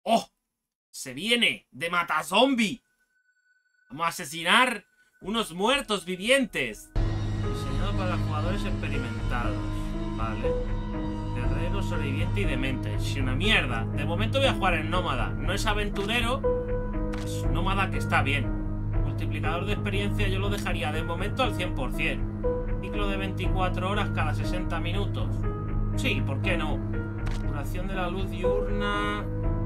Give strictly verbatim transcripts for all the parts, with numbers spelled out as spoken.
¡Oh! ¡Se viene! ¡De matazombie! Vamos a asesinar unos muertos vivientes. Diseñado para jugadores experimentados. Vale. Guerrero, sobreviviente y demente. Es una mierda. De momento voy a jugar en nómada. No es aventurero. Es nómada que está bien. Multiplicador de experiencia yo lo dejaría de momento al cien por cien. Ciclo de veinticuatro horas cada sesenta minutos. Sí, ¿por qué no? Duración de la luz diurna.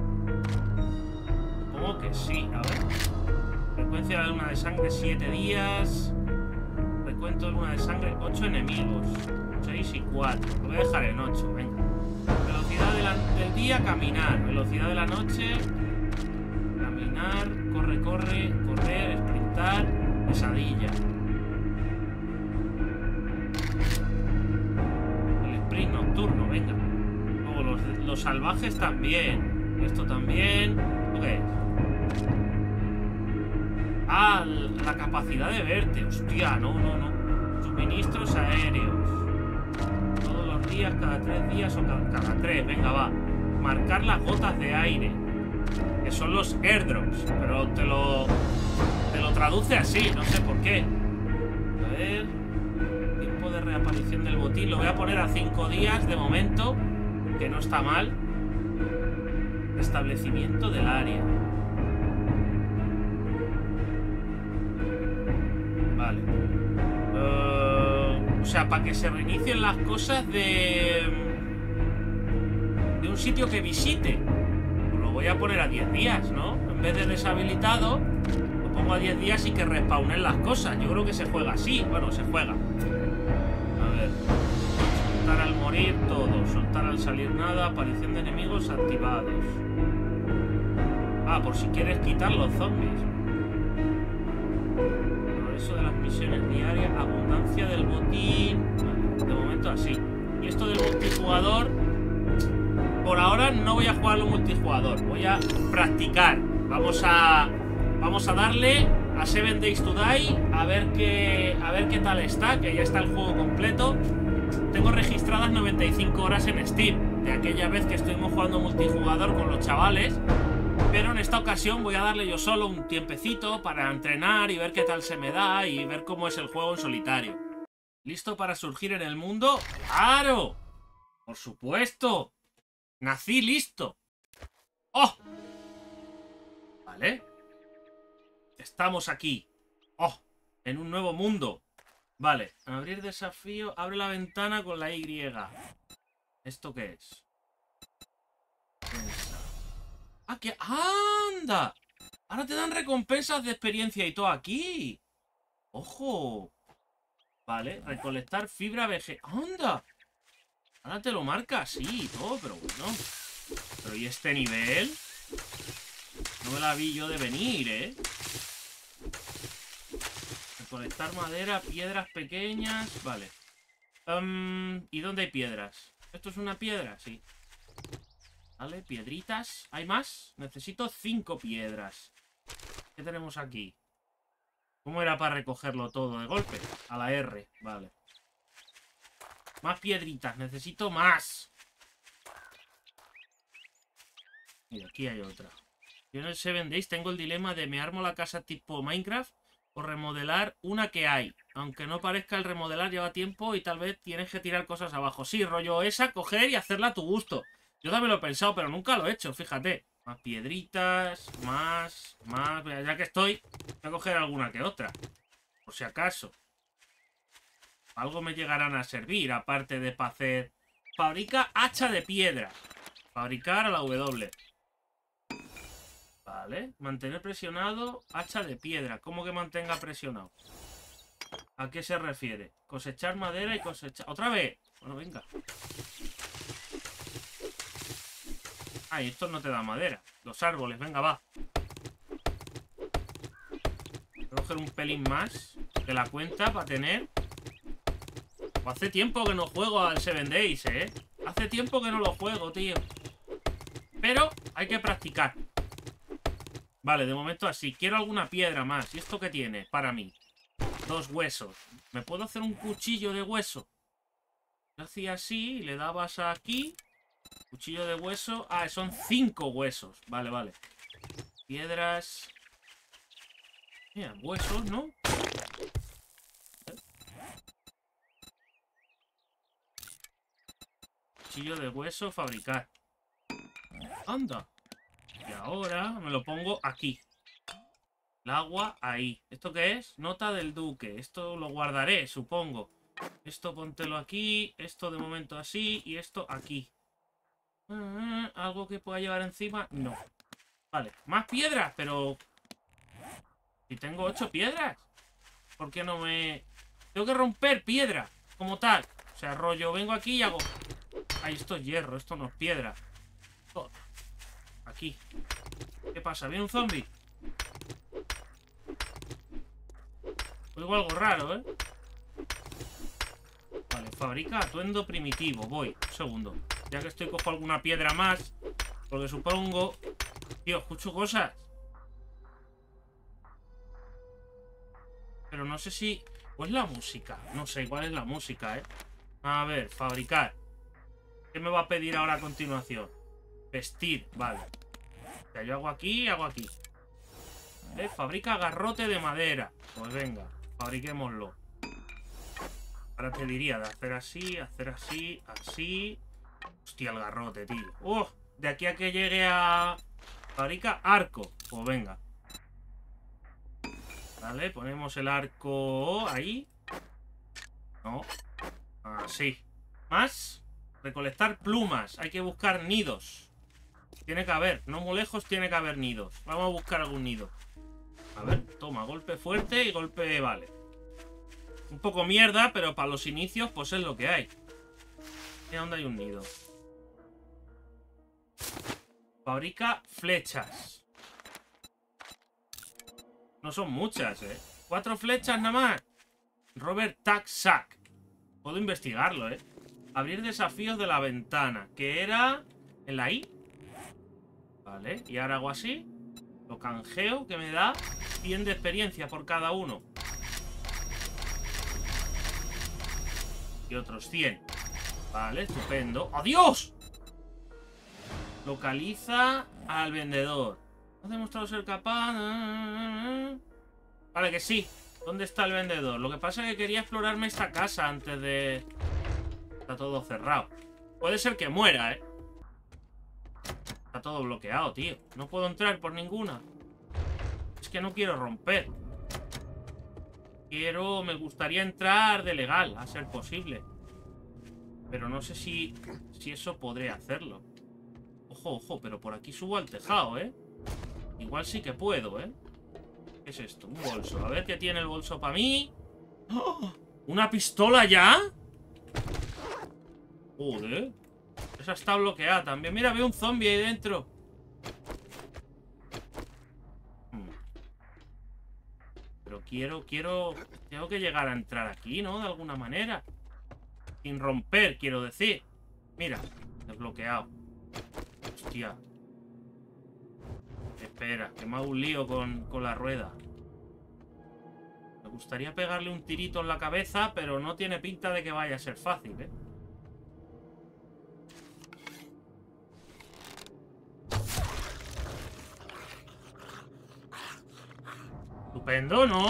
Supongo que sí. A ver. Frecuencia de la luna de sangre siete días. Recuento de luna de sangre ocho enemigos. seis y cuatro. Lo voy a dejar en ocho. Venga. Velocidad de la, del día, caminar. Velocidad de la noche. Caminar. Corre, corre. Correr. Sprintar. Pesadilla. El sprint nocturno. Venga. Luego los, los salvajes también. Esto también. ¿Qué es? Ah, la capacidad de verte. Hostia, no, no, no. Suministros aéreos. Todos los días, cada tres días o cada, cada tres. Venga, va. Marcar las gotas de aire. Que son los airdrops. Pero te lo... Te lo traduce así. No sé por qué. A ver... Tiempo de reaparición del botín. Lo voy a poner a cinco días de momento. Que no está mal. Establecimiento del área. Vale. Uh, o sea, para que se reinicien las cosas de... De un sitio que visite. Pues lo voy a poner a diez días, ¿no? En vez de deshabilitado, lo pongo a diez días y que respawnen las cosas. Yo creo que se juega así. Bueno, se juega. A ver. Soltar al morir todo. Soltar al salir nada. Aparición de enemigos activados. Ah, por si quieres quitar los zombies. Eso de las misiones diarias, abundancia del botín. Vale, de momento así. Y esto del multijugador, por ahora no voy a jugarlo multijugador. Voy a practicar. Vamos a vamos a darle a Seven Days to Die a ver qué a ver qué tal está, que ya está el juego completo. Tengo registradas noventa y cinco horas en Steam de aquella vez que estuvimos jugando multijugador con los chavales. Pero en esta ocasión voy a darle yo solo un tiempecito para entrenar y ver qué tal se me da y ver cómo es el juego en solitario. ¿Listo para surgir en el mundo? ¡Claro! ¡Por supuesto! ¡Nací listo! ¡Oh! Vale. Estamos aquí. ¡Oh! En un nuevo mundo. Vale. Abrir desafío. Abre la ventana con la Y. ¿Esto qué es? ¡Ah, que anda! Ahora te dan recompensas de experiencia y todo aquí. ¡Ojo! Vale, recolectar fibra vegetal. ¡Anda! Ahora te lo marca así y todo, pero bueno. Pero ¿y este nivel? No me la vi yo de venir, ¿eh? Recolectar madera, piedras pequeñas. Vale. Um, ¿Y dónde hay piedras? ¿Esto es una piedra? Sí. Vale, piedritas. ¿Hay más? Necesito cinco piedras. ¿Qué tenemos aquí? ¿Cómo era para recogerlo todo de golpe? A la R, vale. Más piedritas, necesito más. Y aquí hay otra. Yo en el Seven Days tengo el dilema de me armo la casa tipo Minecraft o remodelar una que hay. Aunque no parezca, el remodelar lleva tiempo y tal vez tienes que tirar cosas abajo. Sí, rollo esa, coger y hacerla a tu gusto. Yo también lo he pensado, pero nunca lo he hecho, fíjate. Más piedritas, más, más... Ya que estoy, voy a coger alguna que otra. Por si acaso. Algo me llegarán a servir, aparte de para hacer... Fabrica hacha de piedra. Fabricar a la W. Vale. Mantener presionado, hacha de piedra. ¿Cómo que mantenga presionado? ¿A qué se refiere? Cosechar madera y cosechar... ¡Otra vez! Bueno, venga. Ah, y esto no te da madera. Los árboles, venga, va. Voy a coger un pelín más de la cuenta para tener... Hace tiempo que no juego al Seven Days, ¿eh? Hace tiempo que no lo juego, tío. Pero hay que practicar. Vale, de momento así. Quiero alguna piedra más. ¿Y esto qué tiene para mí? Dos huesos. ¿Me puedo hacer un cuchillo de hueso? Lo hacía así y le dabas aquí... Cuchillo de hueso. Ah, son cinco huesos. Vale, vale. Piedras. Mira, huesos, ¿no? Cuchillo de hueso, fabricar. Anda. Y ahora me lo pongo aquí. El agua ahí. ¿Esto qué es? Nota del duque. Esto lo guardaré, supongo. Esto póntelo aquí. Esto de momento así. Y esto aquí. Uh, ¿Algo que pueda llevar encima? No. Vale. Más piedras, pero... Si tengo ocho piedras. ¿Por qué no me...? Tengo que romper piedra. Como tal. O sea, rollo. Vengo aquí y hago... Ay, esto es hierro. Esto no es piedra. Oh. Aquí. ¿Qué pasa? ¿Viene un zombie? Oigo algo raro, ¿eh? Vale, fabrica atuendo primitivo. Voy, un segundo. Ya que estoy, cojo alguna piedra más. Porque supongo... Tío, escucho cosas. Pero no sé si... ¿Cuál es la música? No sé cuál es la música, ¿eh? A ver, fabricar. ¿Qué me va a pedir ahora a continuación? Vestir, vale. O sea, yo hago aquí y hago aquí. ¿Eh? Fabrica garrote de madera. Pues venga, fabriquémoslo. Ahora te diría de hacer así, hacer así, así. Hostia, el garrote, tío. ¡Oh! De aquí a que llegue a... Fabrica arco. Pues venga. Vale, ponemos el arco ahí. No. Así. Más. Recolectar plumas. Hay que buscar nidos. Tiene que haber. No muy lejos tiene que haber nidos. Vamos a buscar algún nido. A ver, toma. Golpe fuerte y golpe... Vale. Un poco mierda, pero para los inicios pues es lo que hay. ¿Y dónde hay un nido? Fabrica flechas. No son muchas, ¿eh? Cuatro flechas nada más. Robert Tack Sack. Puedo investigarlo, ¿eh? Abrir desafíos de la ventana. Que era... ¿En la I? Vale, y ahora hago así. Lo canjeo, que me da cien de experiencia por cada uno. Y otros cien. Vale, estupendo. ¡Adiós! Localiza al vendedor. ¿Has demostrado ser capaz? Vale, que sí. ¿Dónde está el vendedor? Lo que pasa es que quería explorarme esta casa antes de... Está todo cerrado. Puede ser que muera, ¿eh? Está todo bloqueado, tío. No puedo entrar por ninguna. Es que no quiero romper. Quiero... Me gustaría entrar de legal, a ser posible. Pero no sé si... Si eso podré hacerlo. Ojo, ojo, pero por aquí subo al tejado, ¿eh? Igual sí que puedo, ¿eh? ¿Qué es esto? Un bolso. A ver qué tiene el bolso para mí. ¡Oh! ¿Una pistola ya? Joder. Esa está bloqueada también. Mira, veo un zombie ahí dentro. Hmm. Pero quiero, quiero... Tengo que llegar a entrar aquí, ¿no? De alguna manera. Sin romper, quiero decir. Mira, desbloqueado. Hostia. Espera, que me hago un lío con, con la rueda. Me gustaría pegarle un tirito en la cabeza, pero no tiene pinta de que vaya a ser fácil, ¿eh? Estupendo, ¿no?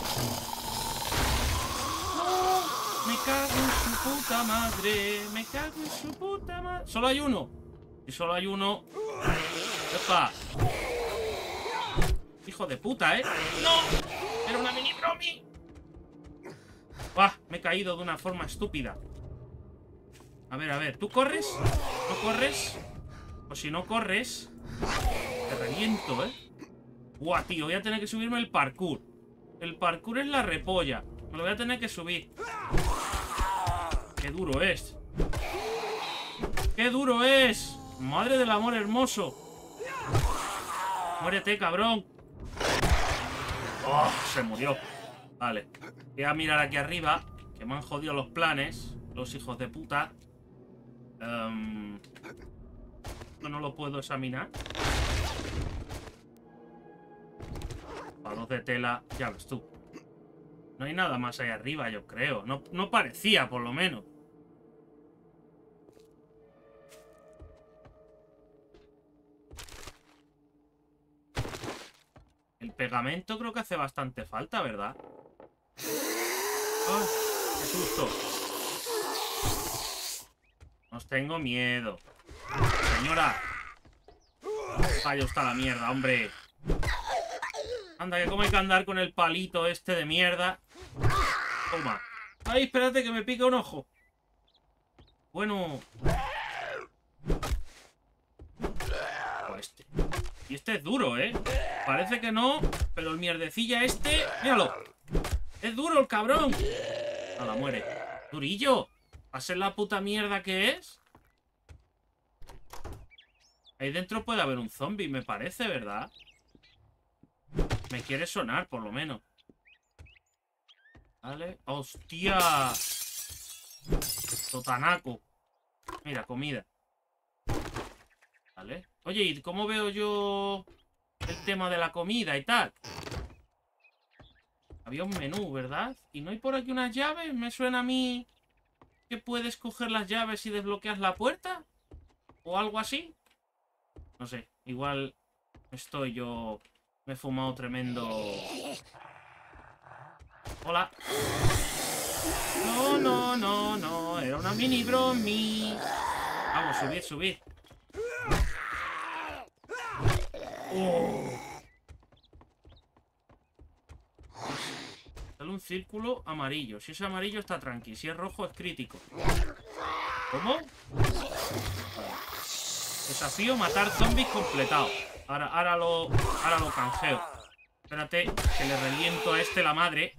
¡Oh! Me cago en su puta madre. Me cago en su puta madre. Solo hay uno. Y solo hay uno. ¡Epa! Hijo de puta, ¿eh? ¡No! ¡Era una mini bromi! ¡Buah! Me he caído de una forma estúpida. A ver, a ver. ¿Tú corres? ¿No corres? O si no corres... Te reviento, ¿eh? ¡Buah, tío! Voy a tener que subirme el parkour. El parkour es la repolla. Me lo voy a tener que subir. ¡Qué duro es! ¡Qué duro es! ¡Madre del amor hermoso! ¡Muérete, cabrón! ¡Oh! Se murió. Vale. Voy a mirar aquí arriba. Que me han jodido los planes. Los hijos de puta. Um, no lo puedo examinar. Palos de tela. Ya ves tú. No hay nada más ahí arriba, yo creo. No, no parecía, por lo menos. pegamento creo que hace bastante falta, ¿verdad? ¡Ah! ¡Qué susto! Os tengo miedo. Señora. Vaya está la mierda, hombre. Anda, que como hay que andar con el palito este de mierda. Toma. Ay, espérate que me pica un ojo. Bueno. Oh, este. Y este es duro, ¿eh? Parece que no, pero el mierdecilla este... ¡Míralo! ¡Es duro el cabrón! Nada, muere. ¡Durillo! ¿Va a ser la puta mierda que es? Ahí dentro puede haber un zombie, me parece, ¿verdad? Me quiere sonar, por lo menos. Vale. ¡Hostia! Totanaco. Mira, comida. Vale. Oye, ¿y cómo veo yo el tema de la comida y tal? Había un menú, ¿verdad? ¿Y no hay por aquí unas llaves? Me suena a mí que puedes coger las llaves y desbloqueas la puerta. ¿O algo así? No sé, igual estoy yo... Me he fumado tremendo... Hola. No, no, no, no. Era una mini bromi. Vamos, subid, subid. Oh. Sale un círculo amarillo. Si es amarillo está tranqui. Si es rojo es crítico. ¿Cómo? Desafío matar zombies completado. Ahora, ahora lo. Ahora lo canjeo. Espérate, que le reviento a este la madre.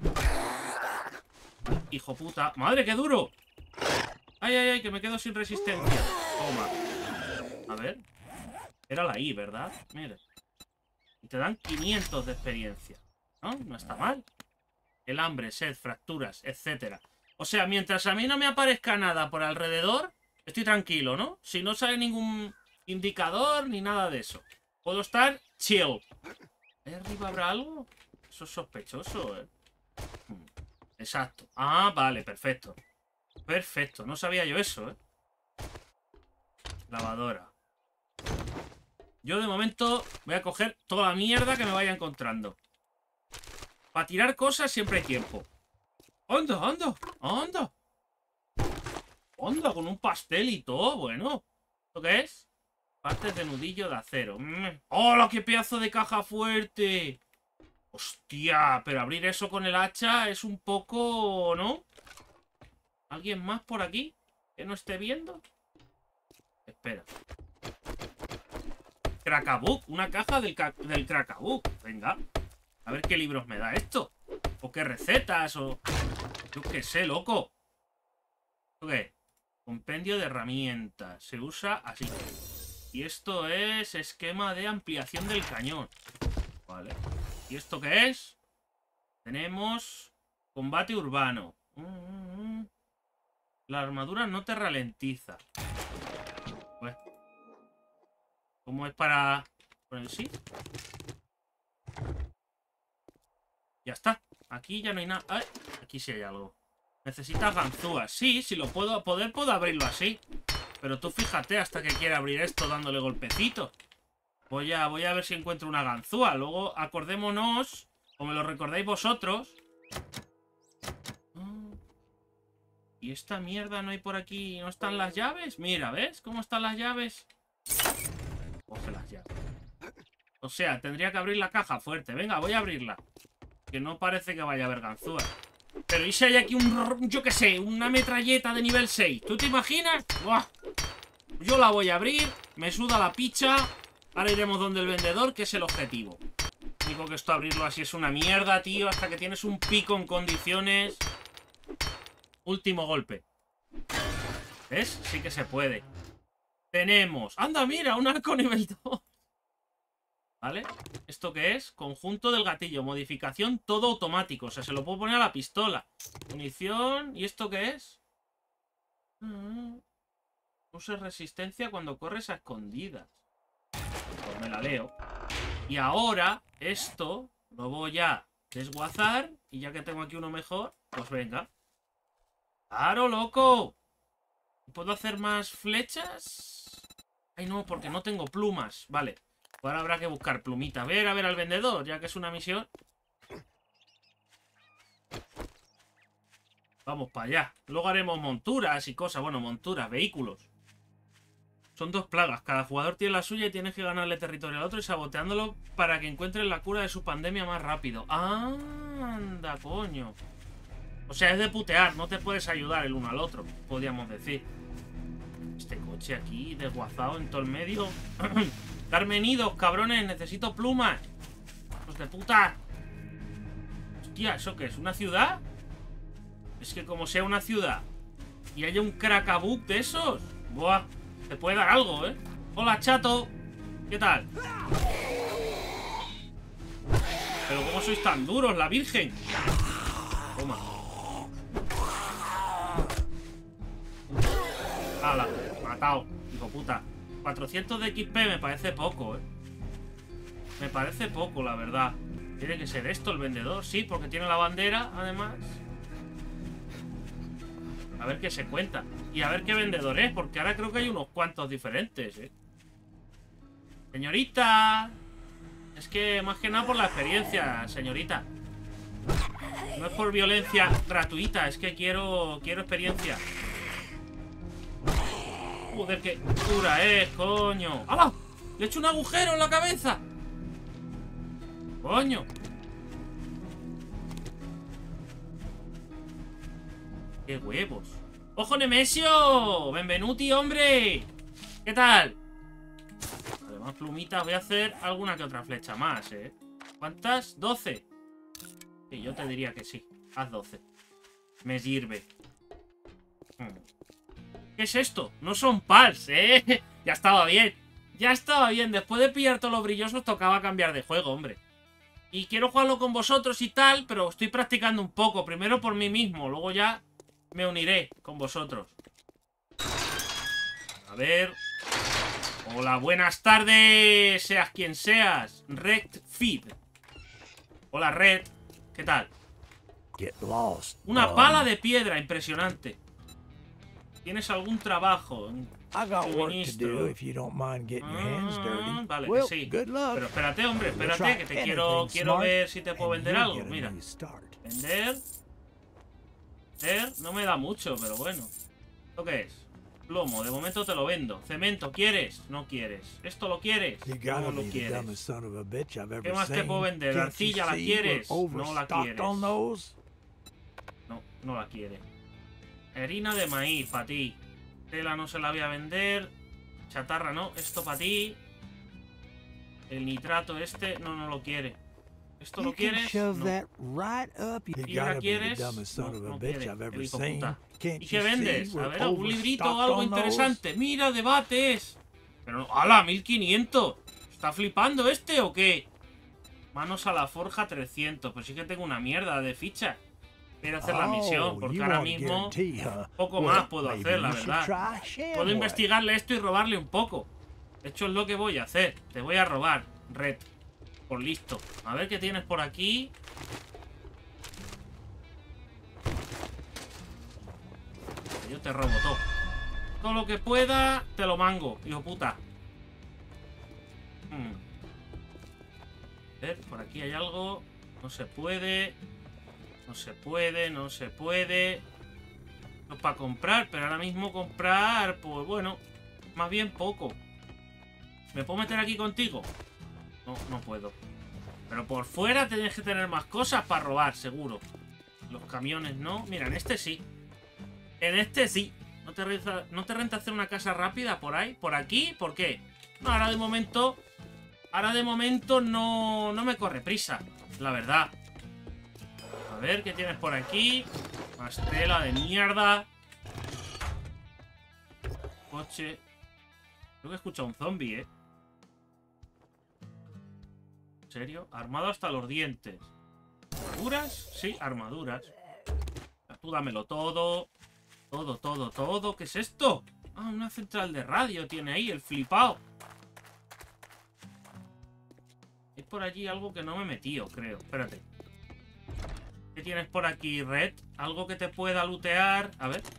Hijo puta. ¡Madre, qué duro! ¡Ay, ay, ay! Que me quedo sin resistencia. Toma. A ver. Era la I, ¿verdad? Mira. Y te dan quinientos de experiencia. ¿No? No está mal. El hambre, sed, fracturas, etcétera. O sea, mientras a mí no me aparezca nada por alrededor, estoy tranquilo, ¿no? Si no sale ningún indicador ni nada de eso. Puedo estar chill. ¿Ahí arriba habrá algo? Eso es sospechoso, ¿eh? Exacto. Ah, vale, perfecto. Perfecto, no sabía yo eso, ¿eh? Lavadora. Yo de momento voy a coger toda la mierda que me vaya encontrando. Para tirar cosas siempre hay tiempo. ¡Anda, anda! ¡Anda! ¡Anda! Con un pastel y todo, bueno. ¿Esto qué es? Partes de nudillo de acero. ¡Hola, qué pedazo de caja fuerte! ¡Hostia! Pero abrir eso con el hacha es un poco... ¿no? ¿Alguien más por aquí que no esté viendo? Espera. Cracabook. Una caja del, del Cracabook. Venga. A ver qué libros me da esto. O qué recetas, o... Yo qué sé, loco. ¿Qué? Compendio de herramientas. Se usa así. Y esto es esquema de ampliación del cañón. Vale. ¿Y esto qué es? Tenemos combate urbano. La armadura no te ralentiza. Pues, ¿cómo es para poner sí? Ya está. Aquí ya no hay nada. Ay, aquí sí hay algo. Necesitas ganzúas. Sí, si lo puedo poder, puedo abrirlo así. Pero tú fíjate hasta que quiera abrir esto dándole golpecitos. Voy a, voy a ver si encuentro una ganzúa. Luego acordémonos, o me lo recordáis vosotros. ¿Y esta mierda no hay por aquí? ¿No están las llaves? Mira, ¿ves cómo están las llaves? Coge las llaves. O sea, tendría que abrir la caja fuerte. Venga, voy a abrirla. Que no parece que vaya a haber ganzúas. Pero ¿y si hay aquí un... yo qué sé, una metralleta de nivel seis? ¿Tú te imaginas? ¡Buah! Yo la voy a abrir. Me suda la picha. Ahora iremos donde el vendedor, que es el objetivo. Digo que esto abrirlo así es una mierda, tío. Hasta que tienes un pico en condiciones. Último golpe. ¿Ves? Sí que se puede. Tenemos... ¡Anda, mira! Un arco nivel dos. ¿Vale? ¿Esto qué es? Conjunto del gatillo. Modificación todo automático. O sea, se lo puedo poner a la pistola. Munición. ¿Y esto qué es? Mm. Usa resistencia cuando corres a escondidas. Pues me la leo. Y ahora, esto lo voy a desguazar. Y ya que tengo aquí uno mejor, pues venga. ¡Claro, loco! ¿Puedo hacer más flechas? Ay, no, porque no tengo plumas. Vale. Ahora habrá que buscar plumita. A ver, a ver al vendedor, ya que es una misión. Vamos para allá. Luego haremos monturas y cosas. Bueno, monturas, vehículos. Son dos plagas. Cada jugador tiene la suya y tienes que ganarle territorio al otro y saboteándolo para que encuentren la cura de su pandemia más rápido. ¡Anda, coño! O sea, es de putear. No te puedes ayudar el uno al otro, podríamos decir. Este coche aquí, desguazado en todo el medio. Carmenidos, cabrones, necesito plumas. ¡Hijos de puta! Hostia, ¿eso qué es? ¿Una ciudad? Es que como sea una ciudad y haya un cracabuc de esos, buah, te puede dar algo, ¿eh? Hola, chato. ¿Qué tal? Pero ¿cómo sois tan duros, la virgen? Toma. Hala, matado, hijo puta. cuatrocientos de X P me parece poco, ¿eh? Me parece poco, la verdad. Tiene que ser esto el vendedor, sí, porque tiene la bandera, además. A ver qué se cuenta. Y a ver qué vendedor es, porque ahora creo que hay unos cuantos diferentes, ¿eh? Señorita. Es que más que nada por la experiencia, señorita. No es por violencia gratuita, es que quiero quiero experiencia. Joder, qué dura es, coño. ¡Hala! Le he hecho un agujero en la cabeza. Coño. ¡Qué huevos! ¡Ojo, Nemesio! ¡Benvenuti, hombre! ¿Qué tal? Además, plumitas, voy a hacer alguna que otra flecha más, ¿eh? ¿Cuántas? ¿doce? Sí, yo te diría que sí. Haz doce. Me sirve. Hmm. ¿Qué es esto? No son pals, ¿eh? Ya estaba bien. Ya estaba bien. Después de pillar todos los brillosos, tocaba cambiar de juego, hombre. Y quiero jugarlo con vosotros y tal, pero estoy practicando un poco. Primero por mí mismo, luego ya me uniré con vosotros. A ver. Hola, buenas tardes. Seas quien seas. Red Feed. Hola, Red. ¿Qué tal? Una pala de piedra, impresionante. ¿Tienes algún trabajo? Suministro. Ah, vale, que sí. Pero espérate, hombre, espérate, que te quiero, quiero ver si te puedo vender algo. Mira. Vender. Vender. No me da mucho, pero bueno. ¿Esto qué es? Plomo, de momento te lo vendo. Cemento, ¿quieres? No quieres. ¿Esto lo quieres? No lo quieres. ¿Qué más te puedo vender? ¿Arcilla la quieres? No la quieres. No, no la quiere. Harina de maíz, para ti. Tela no se la voy a vender. Chatarra no, esto para ti. El nitrato este, no, no lo quiere. ¿Esto lo quieres? No. ¿Piedra quieres? No, no quiere, el hijo puta. ¿Y qué vendes? A ver, algún librito o algo interesante. ¡Mira, debates! Pero no, ¡hala! mil quinientos. ¿Está flipando este o qué? Manos a la forja, trescientos. Pues sí que tengo una mierda de fichas. Quiero hacer la misión, porque ahora mismo poco más puedo hacer, la verdad. Puedo investigarle esto y robarle un poco. De hecho, es lo que voy a hacer. Te voy a robar, Red. Por listo. A ver qué tienes por aquí. Yo te robo todo. Todo lo que pueda, te lo mango, hijo puta. Hmm. A ver, por aquí hay algo. No se puede. No se puede, no se puede. No es para comprar, pero ahora mismo comprar, pues bueno, más bien poco. ¿Me puedo meter aquí contigo? No, no puedo. Pero por fuera tienes que tener más cosas para robar, seguro. Los camiones no. Mira, en este sí. En este sí. ¿No te renta, no te renta hacer una casa rápida por ahí? ¿Por aquí? ¿Por qué? No, ahora de momento... Ahora de momento no, no me corre prisa, la verdad. A ver, ¿qué tienes por aquí? Más tela de mierda. Coche. Creo que he escuchado un zombie, ¿eh? ¿En serio? Armado hasta los dientes. ¿Armaduras? Sí, armaduras. Tú dámelo todo. Todo, todo, todo. ¿Qué es esto? Ah, una central de radio tiene ahí, el flipao. Hay por allí algo que no me he metido, creo. Espérate. ¿Qué tienes por aquí, Red? ¿Algo que te pueda lootear? A ver.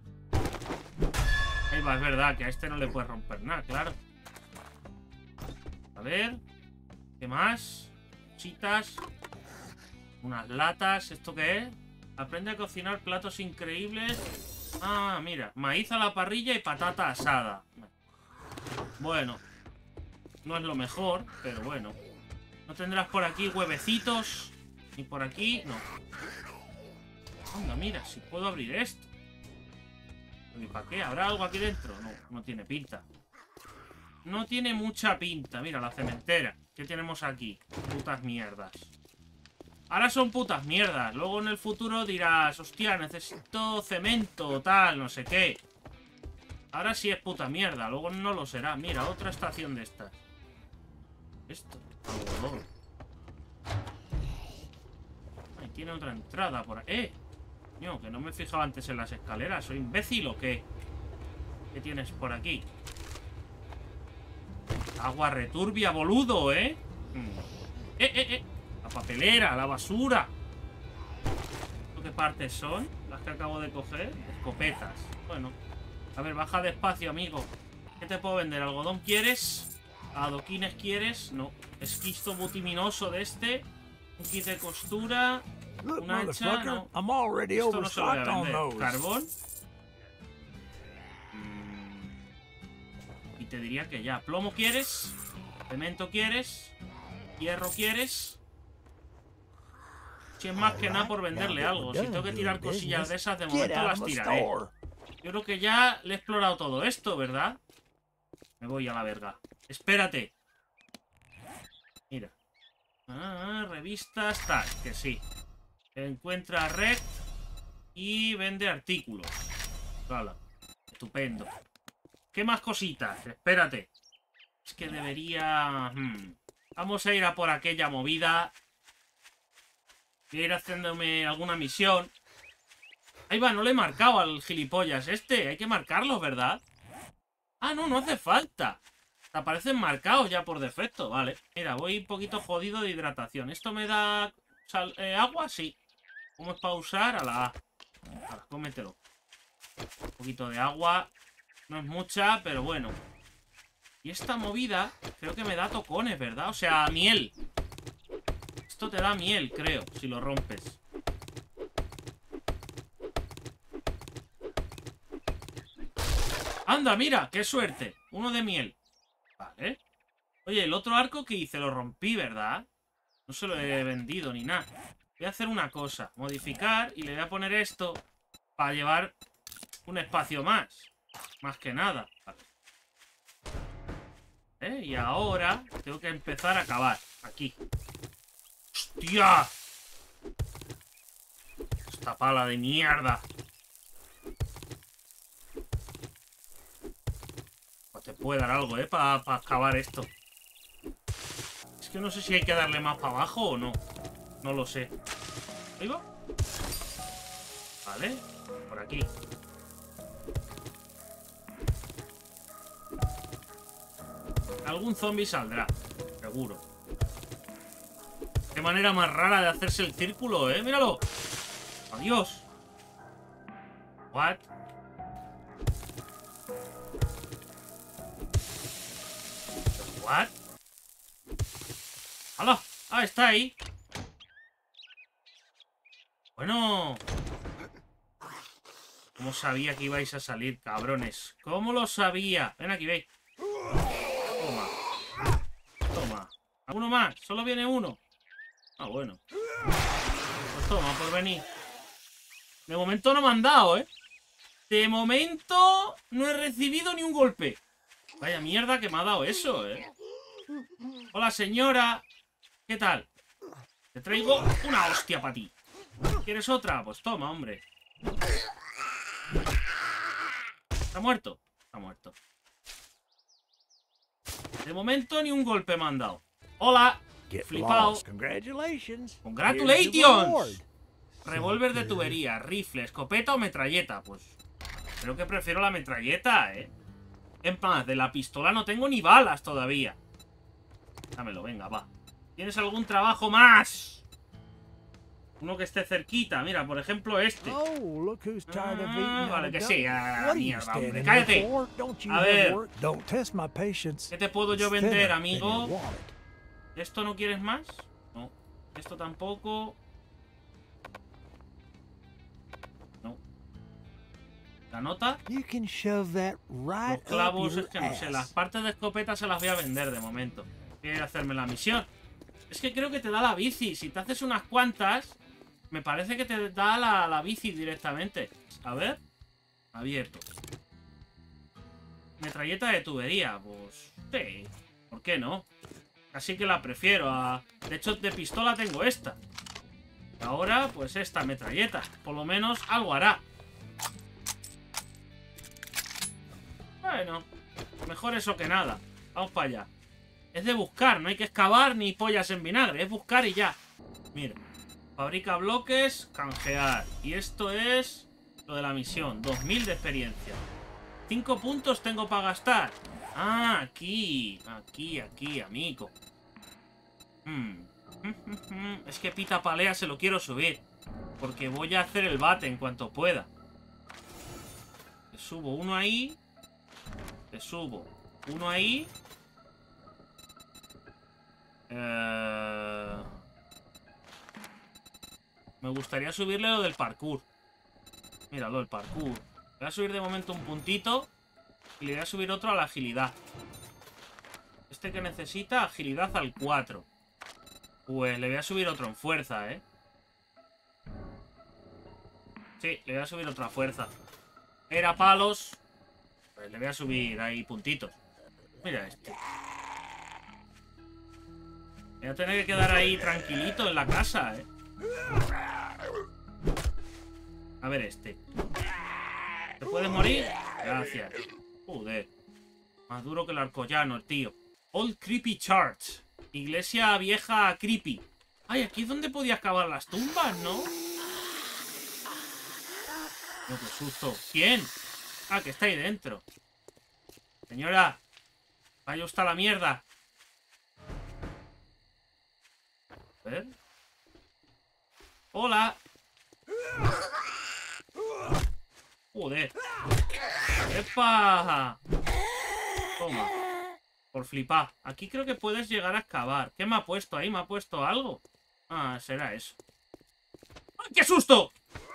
Ahí va, es verdad que a este no le puedes romper nada, claro. A ver. ¿Qué más? Cositas. Unas latas. ¿Esto qué es? Aprende a cocinar platos increíbles. Ah, mira. Maíz a la parrilla y patata asada. Bueno. No es lo mejor, pero bueno. ¿No tendrás por aquí huevecitos? Ni por aquí, no. Anda, mira, si puedo abrir esto. ¿Y para qué? ¿Habrá algo aquí dentro? No, no tiene pinta. No tiene mucha pinta. Mira, la cementera. ¿Qué tenemos aquí? Putas mierdas. Ahora son putas mierdas. Luego en el futuro dirás, hostia, necesito cemento o tal, no sé qué. Ahora sí es puta mierda. Luego no lo será. Mira, otra estación de estas. Esto. Algodón. Ahí tiene otra entrada por ahí. ¡Eh! No, que no me fijaba antes en las escaleras. ¿Soy imbécil o qué? ¿Qué tienes por aquí? Agua returbia, boludo, ¿eh? ¡Eh, eh, eh! La papelera, la basura. ¿Qué partes son? Las que acabo de coger. Escopetas. Bueno. A ver, baja despacio, amigo. ¿Qué te puedo vender? ¿Algodón quieres? ¿Adoquines quieres? No. Esquisto butiminoso de este. Un kit de costura. Un hacha, no. Esto no se lo voy a vender. ¿Carbón? Mm. Y te diría que ya. ¿Plomo quieres? ¿Cemento quieres? ¿Hierro quieres? Si es más que nada por venderle algo. Si tengo que tirar cosillas de esas, de momento las tiraré. Yo creo que ya le he explorado todo esto, ¿verdad? Me voy a la verga. Espérate. Mira. Ah, revistas, tal, que sí. Encuentra red y vende artículos. Vale. Estupendo. ¿Qué más cositas? Espérate. Es que debería... Hmm. Vamos a ir a por aquella movida. Voy a ir haciéndome alguna misión. Ahí va, no le he marcado al gilipollas este. Hay que marcarlos, ¿verdad? Ah, no, no hace falta. Te aparecen marcados ya por defecto. Vale. Mira, voy un poquito jodido de hidratación. ¿Esto me da sal, eh, agua? Sí. ¿Cómo es para usar? A la A. Ahora, cómetelo. Un poquito de agua. No es mucha, pero bueno. Y esta movida creo que me da tocones, ¿verdad? O sea, miel. Esto te da miel, creo, si lo rompes. ¡Anda, mira! ¡Qué suerte! Uno de miel. Vale. Oye, el otro arco que hice lo rompí, ¿verdad? No se lo he vendido ni nada. Voy a hacer una cosa. Modificar y le voy a poner esto para llevar un espacio más. Más que nada. Vale. ¿Eh? Y ahora tengo que empezar a cavar. Aquí. ¡Hostia! Esta pala de mierda. Pues te puede dar algo, ¿eh? Para pa cavar esto. Es que no sé si hay que darle más para abajo o no. No lo sé. Ahí va. Vale. Por aquí. Algún zombie saldrá. Seguro. Qué manera más rara de hacerse el círculo, ¿eh? ¡Míralo! ¡Adiós! ¿What? ¿What? ¡Hala! ¡Ah, está ahí! Bueno... ¿Cómo sabía que ibais a salir, cabrones? ¿Cómo lo sabía? Ven aquí, veis. Toma. Toma. ¿Alguno más? Solo viene uno. Ah, bueno. Pues toma, por venir. De momento no me han dado, ¿eh? De momento no he recibido ni un golpe. Vaya mierda que me ha dado eso, ¿eh? Hola, señora. ¿Qué tal? Te traigo una hostia para ti. ¿Quieres otra? Pues toma, hombre. ¿Está muerto? Está muerto. De momento ni un golpe me han dado. Hola. Flipao. Congratulations. Revólver de tubería, rifle, escopeta o metralleta. Pues creo que prefiero la metralleta, ¿eh? En más, de la pistola no tengo ni balas todavía. Dámelo, venga, va. ¿Tienes algún trabajo más? Uno que esté cerquita. Mira, por ejemplo, este. Ah, vale, que sí. Ah, mierda, hombre. ¡Cállate! A ver. ¿Qué te puedo yo vender, amigo? ¿Esto no quieres más? No. Esto tampoco. No. ¿La nota? Los clavos, es que no sé. Las partes de escopeta se las voy a vender de momento. Voy a hacerme la misión. Es que creo que te da la bici. Si te haces unas cuantas, me parece que te da la, la bici directamente. A ver. Abierto. Metralleta de tubería. Pues sí. ¿Por qué no? Así que la prefiero a... De hecho, de pistola tengo esta. Ahora, pues esta metralleta. Por lo menos algo hará. Bueno. Mejor eso que nada. Vamos para allá. Es de buscar. No hay que excavar ni pollas en vinagre. Es buscar y ya. Mira. Fabrica bloques. Canjear. Y esto es... Lo de la misión. dos mil de experiencia. cinco puntos tengo para gastar. Ah, aquí. Aquí, aquí, amigo. Hmm. Es que Pita Palea se lo quiero subir. Porque voy a hacer el bate en cuanto pueda. Te subo uno ahí. Te subo uno ahí. Eh... Me gustaría subirle lo del parkour. Míralo, el parkour. Le voy a subir de momento un puntito. Y le voy a subir otro a la agilidad. Este que necesita agilidad al cuatro. Pues le voy a subir otro en fuerza, ¿eh? Sí, le voy a subir otra fuerza. Era palos. Pues le voy a subir ahí puntitos. Mira este. Voy a tener que quedar ahí tranquilito en la casa, ¿eh? A ver este. ¿Te puedes morir? Gracias. Joder. Más duro que el arcollano, el tío. Old Creepy Church. Iglesia vieja creepy. Ay, aquí es donde podías cavar las tumbas, ¿no? No, qué susto. ¿Quién? Ah, que está ahí dentro. Señora. Vaya usted a la mierda. A ver. Hola. Joder. ¡Epa! Toma. Por flipar. Aquí creo que puedes llegar a excavar. ¿Qué me ha puesto ahí? ¿Me ha puesto algo? Ah, será eso. ¡Ay, qué susto!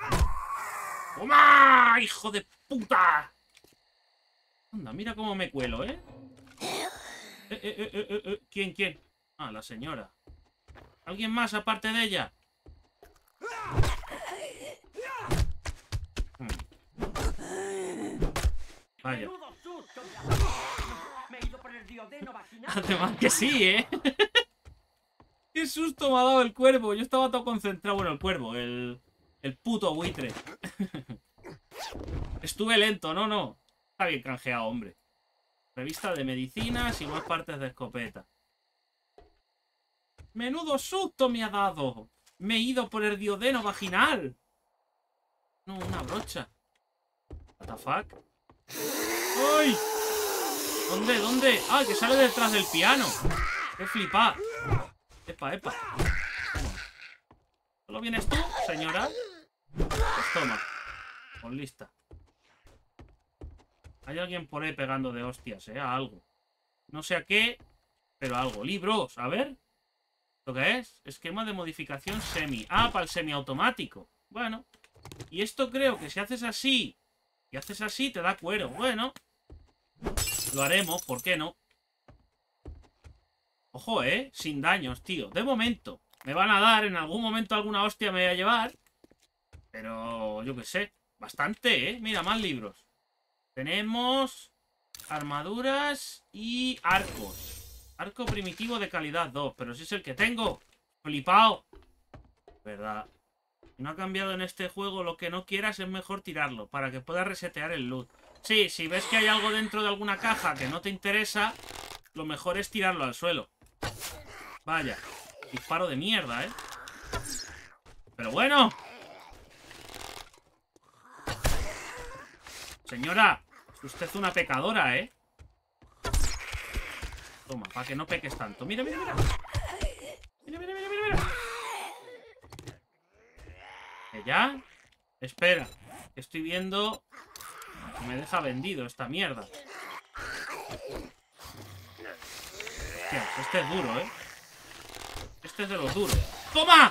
¡Toma! ¡Hijo de puta! Anda, mira cómo me cuelo, ¿eh? Eh, eh, eh, eh, eh. ¿Quién, quién? Ah, la señora. ¿Alguien más aparte de ella? Hmm. Vaya. Además que sí, ¿eh? Qué susto me ha dado el cuervo. Yo estaba todo concentrado. Bueno, el cuervo, el, el puto buitre. Estuve lento, no, no. Está bien canjeado, hombre. Revista de medicinas y más partes de escopeta. Menudo susto me ha dado. Me he ido por el diodeno vaginal. No, una brocha. What the fuck. ¡Ay! ¿Dónde? ¿Dónde? ¡Ah, que sale detrás del piano! ¡Qué flipa! ¡Epa, epa! ¿Solo vienes tú, señora? Pues toma. Pues lista. Hay alguien por ahí pegando de hostias, ¿eh? A algo. No sé a qué, pero algo. Libros, a ver. ¿Lo que es? Esquema de modificación semi. Ah, para el semiautomático. Bueno. Y esto creo que si haces así y haces así te da cuero. Bueno. Lo haremos, ¿por qué no? Ojo, ¿eh? Sin daños, tío. De momento. Me van a dar, en algún momento alguna hostia me voy a llevar. Pero yo qué sé. Bastante, ¿eh? Mira, más libros. Tenemos armaduras y arcos. Arco primitivo de calidad dos. Pero si es el que tengo. Flipao. ¿Verdad? Si no ha cambiado en este juego, lo que no quieras es mejor tirarlo. Para que puedas resetear el loot. Sí, si ves que hay algo dentro de alguna caja que no te interesa, lo mejor es tirarlo al suelo. Vaya. Disparo de mierda, ¿eh? Pero bueno. Señora, es usted una pecadora, ¿eh? Toma, para que no peques tanto. Mira, mira, mira. Mira, mira, mira, mira, mira. ¿Que ya? Espera. Que estoy viendo... que me deja vendido esta mierda. Hostia, este es duro, ¿eh? Este es de los duros. ¡Toma!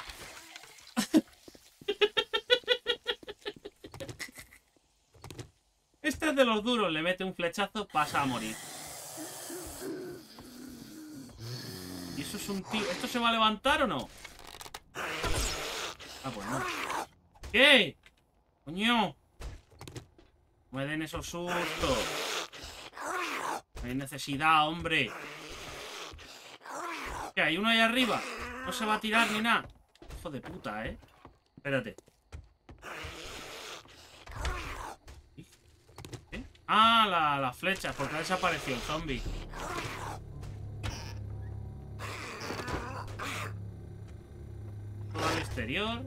Este es de los duros. Le mete un flechazo, pasa a morir. Y eso es un tío. ¿Esto se va a levantar o no? Ah, pues no. ¿Qué? Coño. No me den esos sustos. No hay necesidad, hombre. ¿Qué? ¿Hay uno ahí arriba? No se va a tirar ni nada. Hijo de puta, ¿eh? Espérate. ¿Qué? Ah, la, la flecha. Porque ha desaparecido el zombie. Todo al exterior.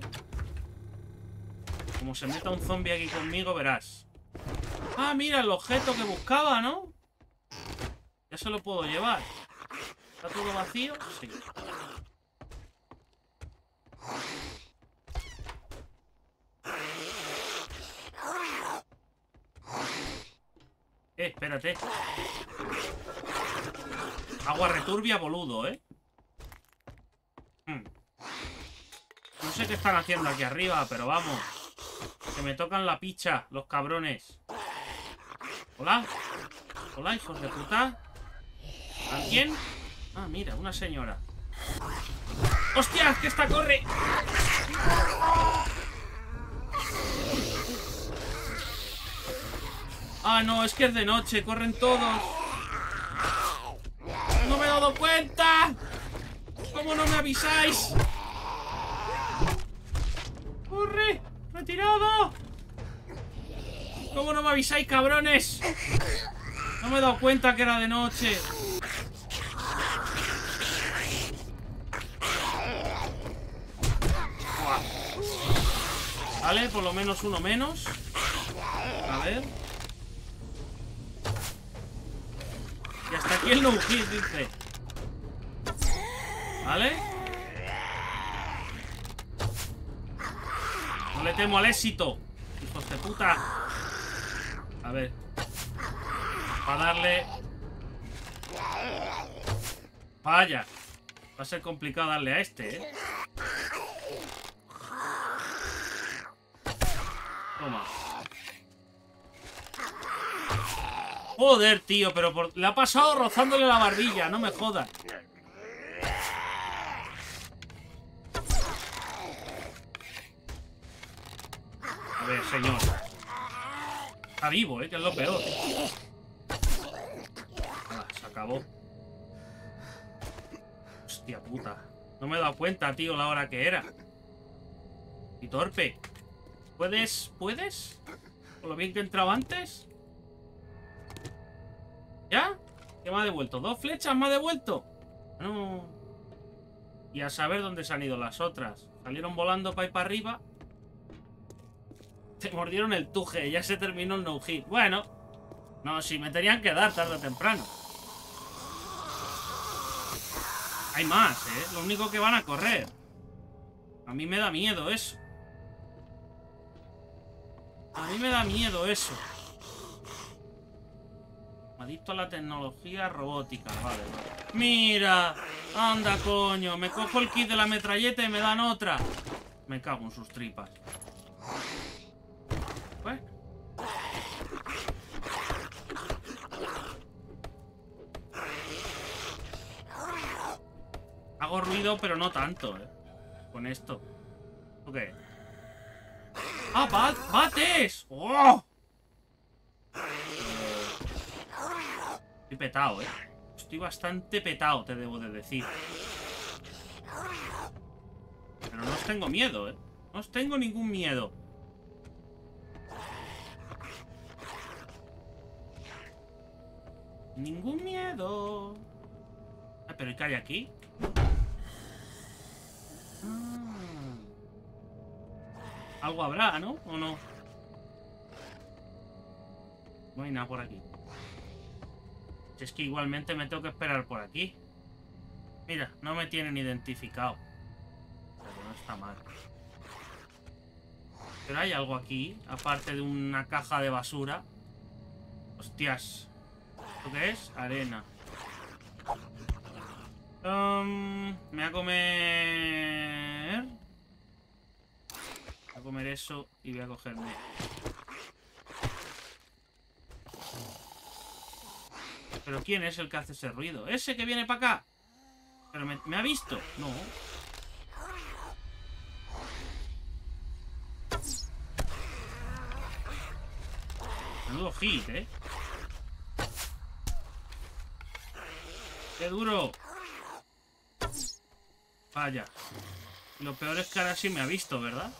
Como se meta un zombie aquí conmigo, verás. Ah, mira, el objeto que buscaba, ¿no? Ya se lo puedo llevar. ¿Está todo vacío? Sí. Eh, espérate. Agua returbia, boludo, ¿eh? Hmm. No sé qué están haciendo aquí arriba, pero vamos. Que me tocan la picha, los cabrones. Hola. Hola, hijos de puta. ¿Alguien? Ah, mira, una señora. ¡Hostia! ¡Que esta corre! Ah, no, es que es de noche, corren todos. ¡No me he dado cuenta! ¿Cómo no me avisáis? ¡Corre! ¡Retirado! ¿Cómo no me avisáis, cabrones? No me he dado cuenta que era de noche. Vale, por lo menos uno menos. A ver. Y hasta aquí el no hit, dice. ¿Vale? No le temo al éxito, hijos de puta. A ver. Para darle... Vaya. Va a ser complicado darle a este, ¿eh? Toma. Joder, tío, pero por... le ha pasado rozándole la barbilla, no me jodas. A ver, señor. Está vivo, ¿eh? Que es lo peor. Ah, se acabó. Hostia puta. No me he dado cuenta, tío, la hora que era. Y torpe. ¿Puedes? ¿Puedes? Por lo bien que he entrado antes. ¿Ya? ¿Qué me ha devuelto? ¿Dos flechas me ha devuelto? No. Y a saber dónde se han ido las otras. Salieron volando para ir para arriba. Te mordieron el tuje. Ya se terminó el no hit. Bueno. No, si me tenían que dar tarde o temprano. Hay más, ¿eh? Lo único que van a correr. A mí me da miedo eso. A mí me da miedo eso. Adicto a la tecnología robótica. Vale, vale. ¡Mira! ¡Anda, coño! Me cojo el kit de la metralleta y me dan otra. Me cago en sus tripas. Bueno. Hago ruido, pero no tanto, ¿eh? Con esto. ¿Tú qué? ¡Ah, bat bates! ¡Oh! Estoy petado, ¿eh? Estoy bastante petado, te debo de decir. Pero no os tengo miedo, ¿eh? No os tengo ningún miedo. Ningún miedo. Ah, pero ¿y qué hay aquí? Ah. Algo habrá, ¿no? ¿O no? No hay nada por aquí. Si es que igualmente me tengo que esperar por aquí. Mira, no me tienen identificado. Pero no está mal. Pero hay algo aquí, aparte de una caja de basura. Hostias. ¿Esto qué es? Arena. Um, me voy a comer... Voy a comer eso y voy a cogerme... ¿Pero quién es el que hace ese ruido? ¿Ese que viene para acá? ¿Pero me, me ha visto? No. Menudo hit, ¿eh? ¡Qué duro! Vaya. Y lo peor es que ahora sí me ha visto, ¿verdad?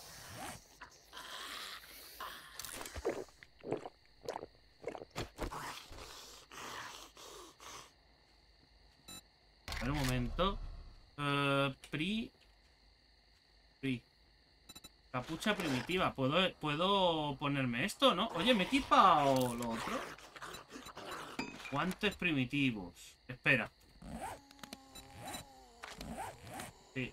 A ver, un momento. Uh, pri... Pri... Capucha primitiva. ¿Puedo, ¿Puedo ponerme esto, no? Oye, ¿me he equipado lo otro? Guantes primitivos. Espera. Sí.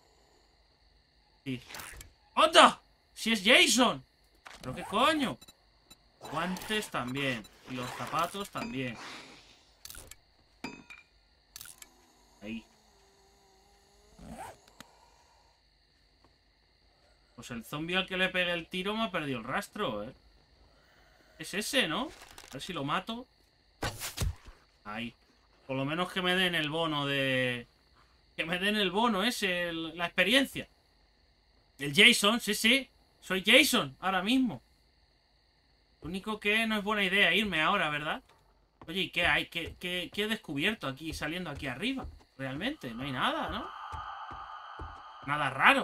Sí. ¡Onda! ¡Si es Jason! ¿Pero qué coño? Guantes también. Y los zapatos también. Ahí. Pues el zombie al que le pegué el tiro me ha perdido el rastro, ¿eh? Es ese, ¿no? A ver si lo mato. Ahí. Por lo menos que me den el bono de... Que me den el bono ese, el... la experiencia. El Jason, sí, sí. Soy Jason, ahora mismo. Lo único que no es buena idea irme ahora, ¿verdad? Oye, ¿y qué hay? ¿Qué, qué, qué he descubierto aquí, saliendo aquí arriba? Realmente, no hay nada, ¿no? Nada raro.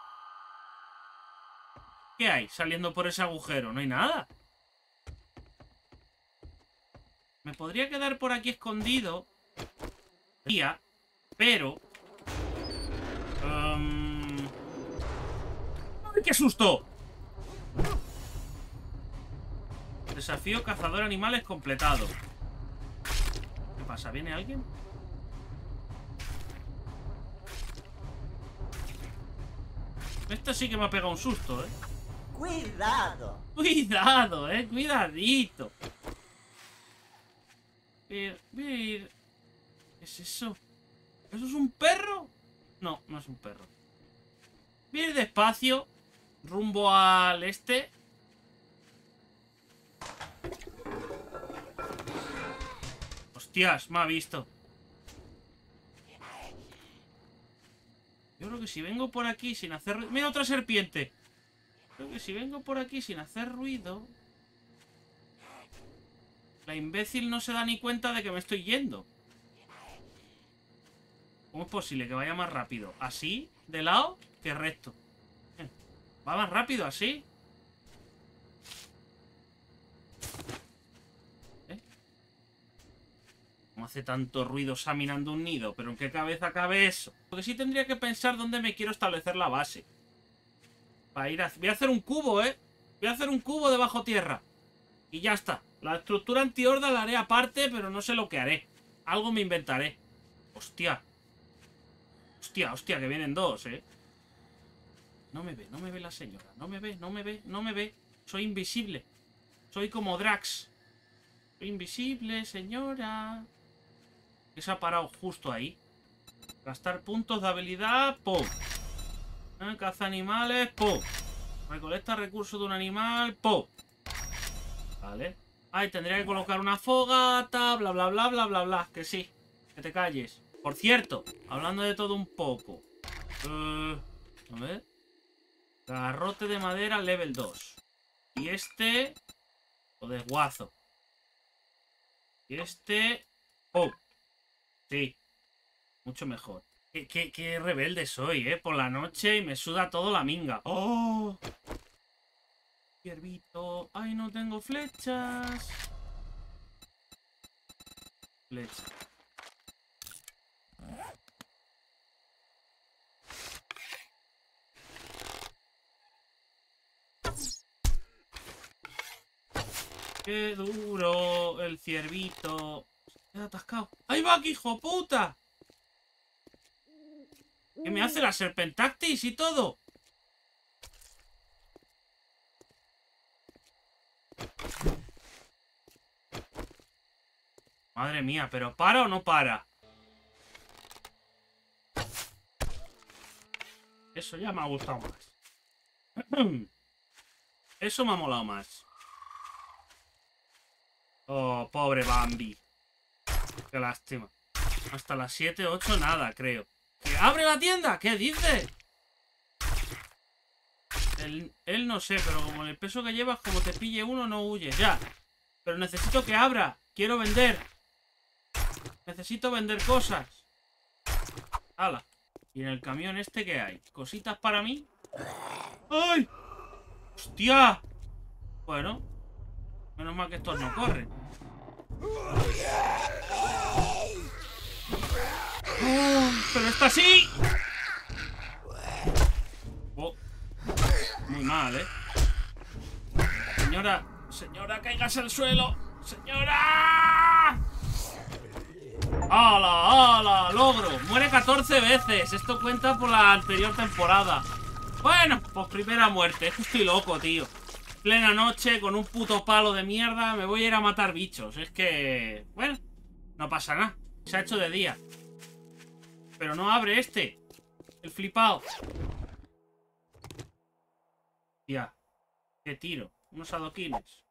¿Qué hay saliendo por ese agujero? No hay nada. Me podría quedar por aquí escondido. Pero... Um... ¡Ay, qué susto! Desafío cazador animales completado. ¿Qué pasa? ¿Viene alguien? Esto sí que me ha pegado un susto, ¿eh? Cuidado. Cuidado, ¿eh? Cuidadito. Vir, vir. ¿Qué es eso? ¿Eso es un perro? No, no es un perro. Voy a ir despacio. Rumbo al este. Hostias, me ha visto. Yo creo que si vengo por aquí sin hacer ruido... ¡Mira, otra serpiente! Creo que si vengo por aquí sin hacer ruido... La imbécil no se da ni cuenta de que me estoy yendo. ¿Cómo es posible que vaya más rápido? ¿Así? ¿De lado? Que recto. Va más rápido así. ¿Eh? ¿Cómo hace tanto ruido examinando un nido? ¿Pero en qué cabeza cabe eso? Porque sí tendría que pensar dónde me quiero establecer la base. Para ir a... Voy a hacer un cubo, ¿eh? Voy a hacer un cubo de bajo tierra. Y ya está. La estructura antihorda la haré aparte, pero no sé lo que haré. Algo me inventaré. Hostia. Hostia, hostia, que vienen dos, ¿eh? No me ve, no me ve la señora. No me ve, no me ve, no me ve. Soy invisible. Soy como Drax. Soy invisible, señora. Que se ha parado justo ahí. Gastar puntos de habilidad. ¡Pum! ¿Eh? Caza animales. ¡Pum! Recolecta recursos de un animal. ¡Pum! Vale. Ay, tendría que colocar una fogata. Bla, bla, bla, bla, bla, bla. Que sí. Que te calles. Por cierto, hablando de todo un poco. Uh, a ver. Garrote de madera level dos. Y este... Lo desguazo. Y este... ¡Oh! Sí. Mucho mejor. Qué, qué, qué rebelde soy, ¿eh? Por la noche y me suda todo la minga. ¡Oh! Ciervito. ¡Ay, no tengo flechas! Flecha. ¡Qué duro el ciervito! Se ha atascado. ¡Ahí va, que hijo puta! ¿Qué me hace la serpentactis y todo? Madre mía, ¿pero para o no para? Eso ya me ha gustado más. Eso me ha molado más. Oh, pobre Bambi. Qué lástima. Hasta las siete, ocho, nada, creo. ¿Que abre la tienda? ¿Qué dice? Él, él no sé, pero como el peso que llevas, como te pille uno, no huyes. Ya. Pero necesito que abra. Quiero vender. Necesito vender cosas. ¡Hala! ¿Y en el camión este qué hay? ¿Cositas para mí? ¡Ay! ¡Hostia! Bueno. Menos mal que estos no corren. Oh, ¡pero está así! Oh. Muy mal, ¿eh? Señora, señora, cáigase al suelo. ¡Señora! ¡Hala, hala! ¡Logro! Muere catorce veces. Esto cuenta por la anterior temporada. Bueno, pues primera muerte. Es que estoy loco, tío. Plena noche, con un puto palo de mierda. Me voy a ir a matar bichos. Es que... bueno, no pasa nada. Se ha hecho de día. Pero no abre este. El flipado. Ya. Qué tiro. Unos adoquines.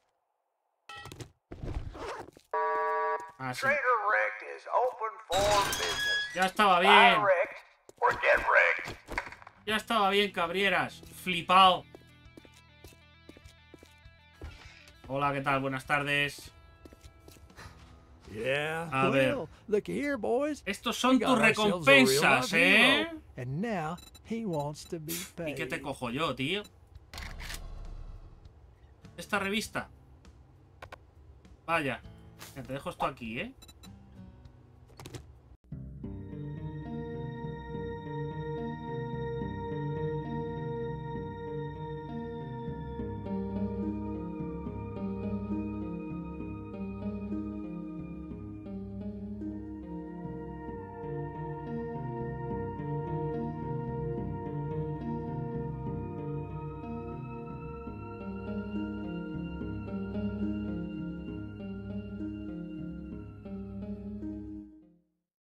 Ah, sí. Ya estaba bien. Ya estaba bien, cabrieras. Flipao. Hola, ¿qué tal? Buenas tardes. Yeah. A ver. Well, look here, boys. Estos son We got tus ourselves a real recompensas, life ¿eh? hero, and now he wants to be paid. ¿Y qué te cojo yo, tío? Esta revista. Vaya. Te dejo esto aquí, ¿eh?